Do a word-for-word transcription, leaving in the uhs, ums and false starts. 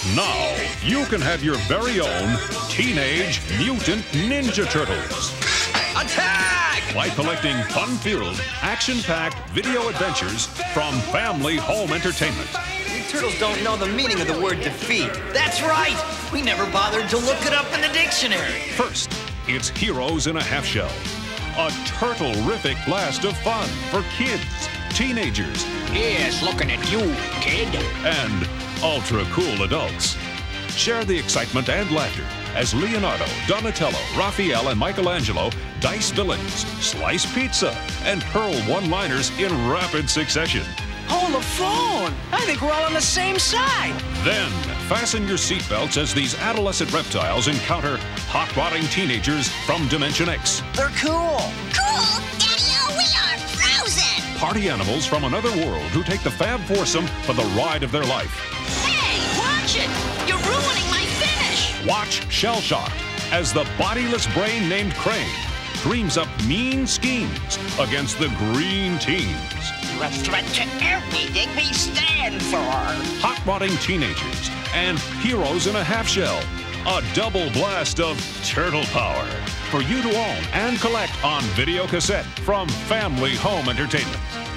Now, you can have your very own Teenage Mutant Ninja Turtles. Attack! By collecting fun-filled, action-packed video adventures from Family Home Entertainment. We turtles don't know the meaning of the word defeat. That's right! We never bothered to look it up in the dictionary. St, it's Heroes in a Half Shell. A turtle-rific blast of fun for kids, teenagers, Yes, looking at you, kid. and ultra-cool adults. Share the excitement and laughter as Leonardo, Donatello, Raphael, and Michelangelo dice villains, slice pizza, and hurl one-liners in rapid succession. Hold the phone! I think we're all on the same side! Then, fasten your seatbelts as these adolescent reptiles encounter hot-rodding teenagers from Dimension X. They're cool! Cool, Daddy-O, we are frozen! Party animals from another world who take the Fab Foursome for the ride of their life. Hey, watch it! You're ruining my finish! Watch Shell Shocked as the bodiless brain named Crane dreams up mean schemes against the Green Teens. You're a threat to everything we stand for. Hot-rodding teenagers and Heroes in a Half Shell. A double blast of turtle power for you to own and collect on video cassette from Family Home Entertainment.